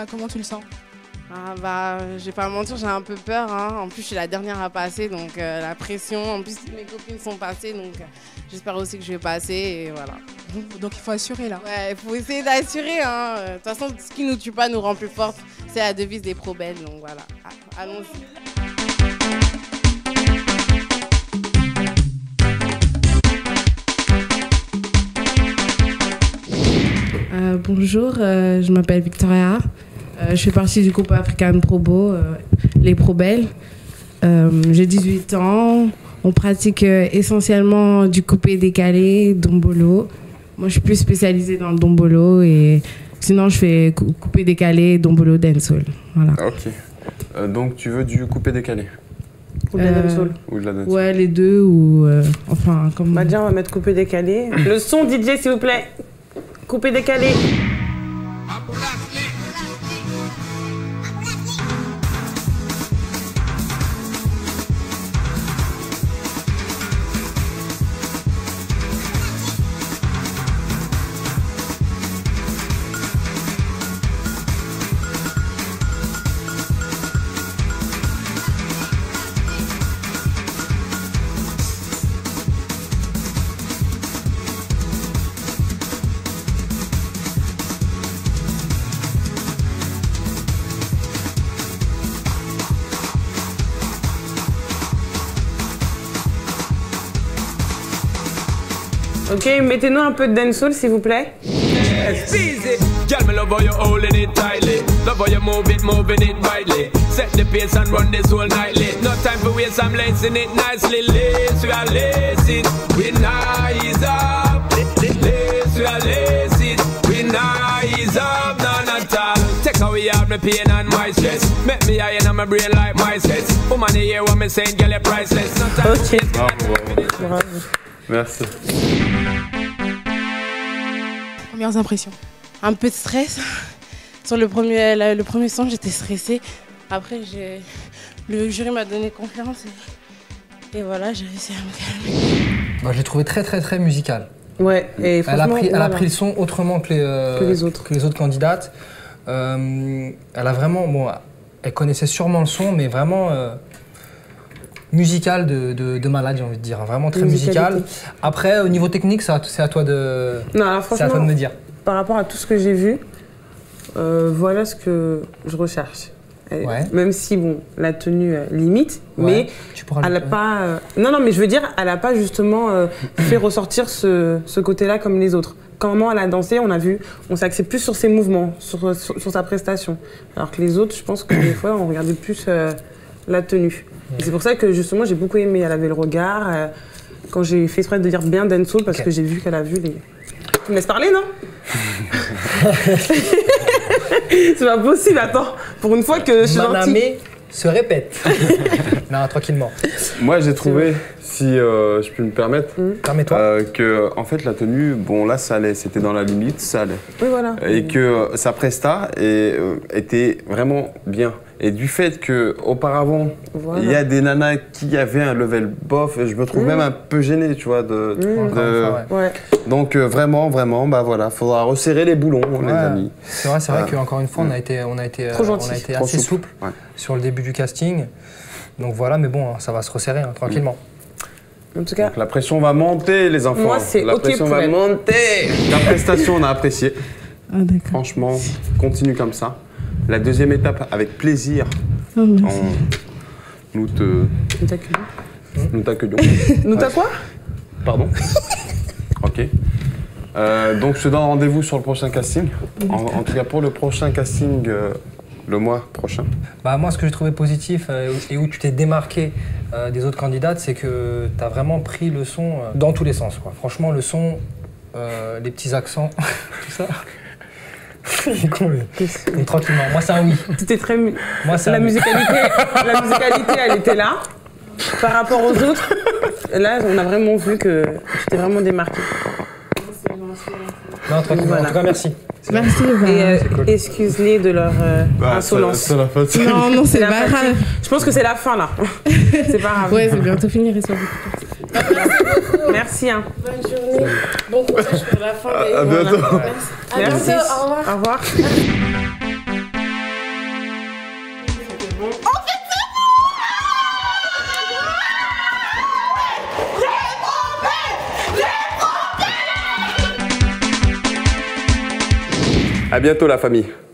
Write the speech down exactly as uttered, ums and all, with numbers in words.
comment tu le sens? Ah bah, je vais pas mentir, j'ai un peu peur. Hein. En plus, je suis la dernière à passer, donc euh, la pression. En plus, mes copines sont passées, donc euh, j'espère aussi que je vais passer et voilà. Donc il faut assurer là. Ouais, il faut essayer d'assurer. Hein. De toute façon, ce qui nous tue pas nous rend plus fortes. C'est la devise des Pro Belges, donc voilà. Allons-y. Euh, bonjour, euh, je m'appelle Victoria. Euh, je fais partie du groupe African Probo, euh, les Pro Belges. Euh, J'ai dix-huit ans. On pratique euh, essentiellement du coupé décalé, dombolo. Moi, je suis plus spécialisée dans le dombolo et sinon, je fais cou coupé décalé, dombolo, dancehall. Voilà. Ok. Euh, donc, tu veux du coupé décalé? Ou de la dancehall? Ou de la dancehall. Ouais, les deux ou euh, enfin comme. Bah déjà, on va mettre coupé décalé. Le son D J, s'il vous plaît. Coupé décalé. Ok, mettez-nous un peu de dancehall, s'il vous plaît. Yes, easy. Girl, me love how you holding it tightly. Love how you move it, moving it rightly. Set the pace and run this whole nightly. No time for waste, I'm lacing it nicely. Lace, we are lacing, we nice up. Lace, we are lacing, we nice up. None at all. Take away all my pain and my stress. Make me high in my brain like my stress. Woman, you hear what me saying, girl, you're priceless. No time for waste. Bravo. Merci. Premières impressions? Un peu de stress. Sur le premier, le premier son, j'étais stressée. Après, le jury m'a donné confiance et, et voilà, j'ai réussi à me calmer. Bah, je l'ai trouvé très très très musical. Ouais, et elle a, pris, elle voilà. a pris le son autrement que les, euh, que les, autres. Que les autres candidates. Euh, elle a vraiment, bon, elle connaissait sûrement le son, mais vraiment euh, musical de, de, de malade, j'ai envie de dire. Vraiment très musical. Après, au niveau technique, c'est à toi de, non, c'est à toi de me dire. Par rapport à tout ce que j'ai vu, euh, voilà ce que je recherche. Ouais. Même si, bon, la tenue euh, limite, ouais. mais tu pourras elle n'a le... pas... Euh... Non, non, mais je veux dire, elle n'a pas justement euh, fait ressortir ce, ce côté-là comme les autres. Comment elle a dansé, on a vu, on s'est axé plus sur ses mouvements, sur, sur, sur sa prestation. Alors que les autres, je pense que des fois, on regardait plus euh, la tenue. Ouais. C'est pour ça que justement, j'ai beaucoup aimé. Elle avait le regard. Euh, quand j'ai fait exprès de dire bien dancehall, parce okay. que j'ai vu qu'elle a vu les... Tu me laisses parler, non? C'est pas possible, attends. Pour une fois que je suis Manamé se répète. Non, tranquillement. Moi, j'ai trouvé, si euh, je peux me permettre, mmh. permets-toi, euh, que en fait la tenue, bon là, ça allait, c'était dans la limite, ça allait. Oui, voilà. Et mmh. que euh, sa presta est, euh, était vraiment bien. Et du fait qu'auparavant, voilà. il y a des nanas qui avaient un level bof, et je me trouve mmh. même un peu gêné, tu vois. De, mmh. de... Fois, ouais. Ouais. Donc euh, vraiment, vraiment, bah voilà, faudra resserrer les boulons, ouais. les amis. C'est vrai, c'est vrai voilà. qu'encore une fois, on a été, on a été, Trop euh, on a été Trop assez souple, souple ouais. sur le début du casting. Donc voilà, mais bon, ça va se resserrer hein, tranquillement. En tout cas, donc, la pression va monter, les enfants. Moi, c'est la OK pression pour va elle. monter. La prestation, on a apprécié. Ah, franchement, continue comme ça. La deuxième étape, avec plaisir. Oh, on... Nous te... Nous t'accueillons. Nous t'accueillons. Nous t'as quoi? Pardon. Ok. Euh, donc, je te donne rendez-vous sur le prochain casting. En, en tout cas, pour le prochain casting, euh, le mois prochain. Bah, moi, ce que j'ai trouvé positif euh, et où tu t'es démarqué euh, des autres candidates, c'est que tu as vraiment pris le son euh, dans tous les sens, quoi. Franchement, le son, euh, les petits accents, tout ça. Cool. Donc, tranquillement. Moi, c'est un oui. C'était très... Mu... Moi, c'est la, un oui. musicalité, la musicalité, elle était là. Par rapport aux autres, là, on a vraiment vu que tu t'es vraiment démarqué. Non, tranquillement. Voilà. En tout cas, merci. Merci. Et euh, cool. Excuse-les de leur euh, bah, insolence. C'est la faute. Non, non, c'est pas grave. Je pense que c'est la fin, là. C'est pas grave. Ouais, c'est bientôt fini. Merci. Hein. Bonne journée. Bon courage pour la fin. À, à bientôt. Merci. À bientôt. Merci. Au revoir. Au revoir. bon. À bientôt la famille.